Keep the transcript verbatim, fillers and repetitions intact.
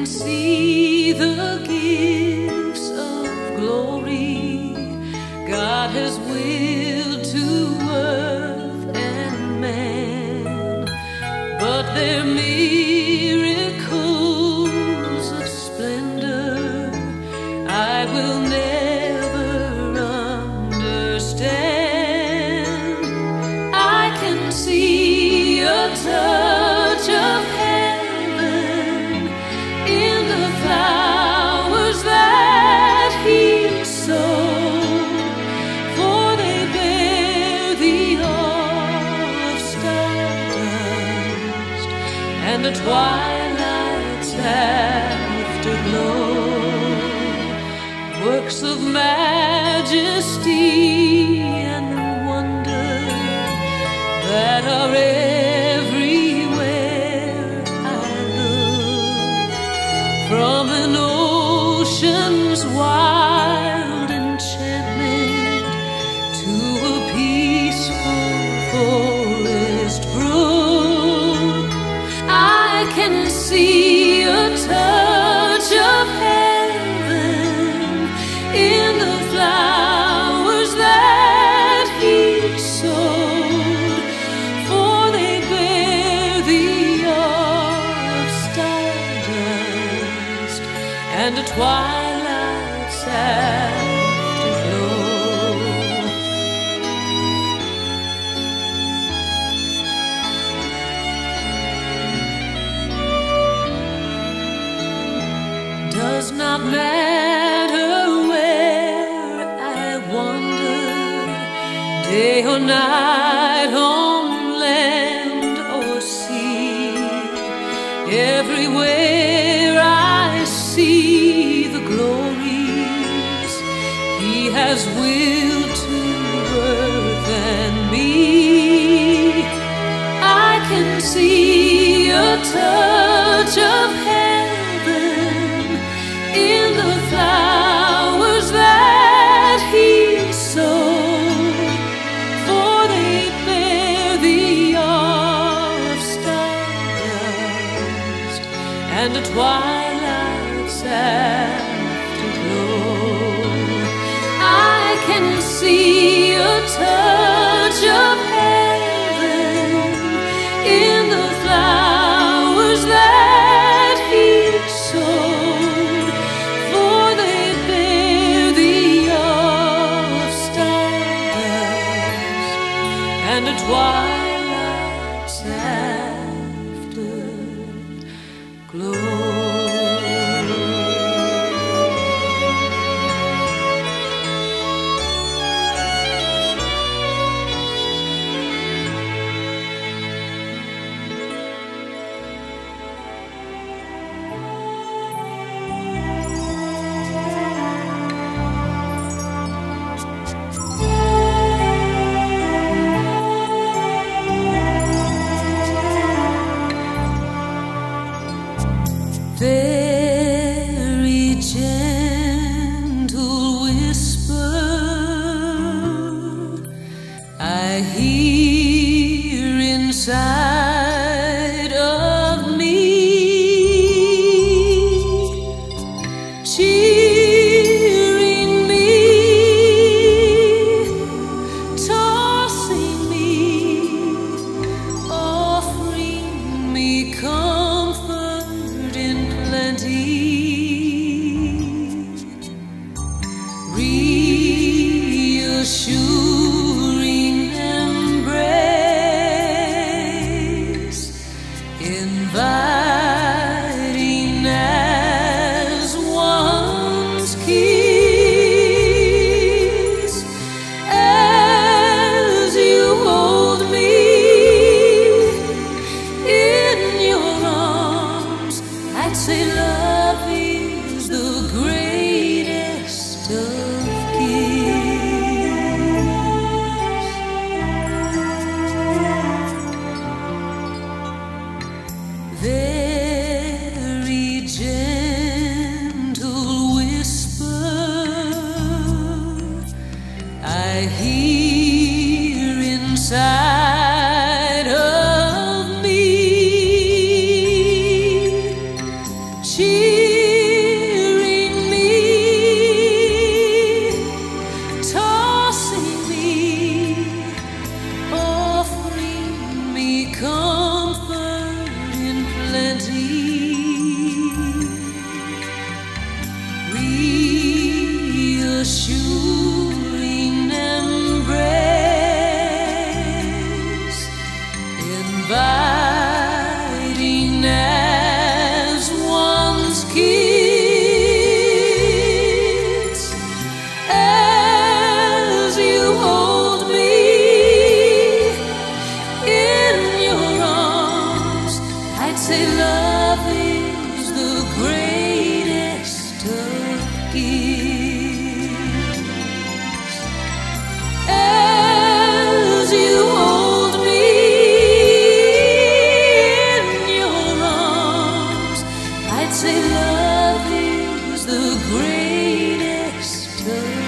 see the gifts of glory God has willed to earth and man, but their miracles of splendor I will never understand. I can see a touch of heaven in the flowers that He sowed, for they bear the awe of stardust and the twilight's afterglow, works of majesty and wonder that are everywhere I look, from an ocean's wild enchantment to a peaceful forest brook. I can see a touch of heaven in the flowers that He sowed, for they bear the awe of stardust and a twilight's afterglow. Does not matter where I wander, day or night, on land or sea, everywhere I see the glories He has willed to earth and me. I can see a touch of heaven in the flowers that He sowed, for they bear the awe of stardust and a twilight's afterglow. I can see a touch of heaven in the flowers that He sowed, for they bear the awe of stardust and a twilight's afterglow. Very gentle whisper I hear inside of me, cheering me, tossing me, offering me comfort in plenty, reassuring embrace, inviting as one's kiss. As you hold me in your arms, I'd say love is the greatest of gifts. Very gentle whisper I hear inside of me, she reassuring embrace, inviting as one's kiss. As you hold me in your arms, I'd say love is the greatest of gifts. As you hold me in your arms, I'd say love is the greatest of